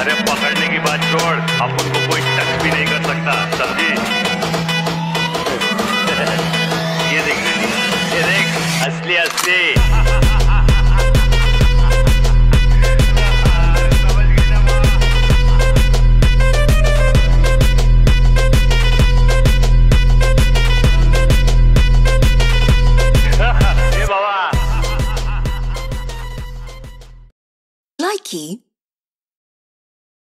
अरे पकड़ने की बात छोड़, अपन को कोई टच भी नहीं कर सकता, समझी? ये देख, ये देख, असली असली। Likey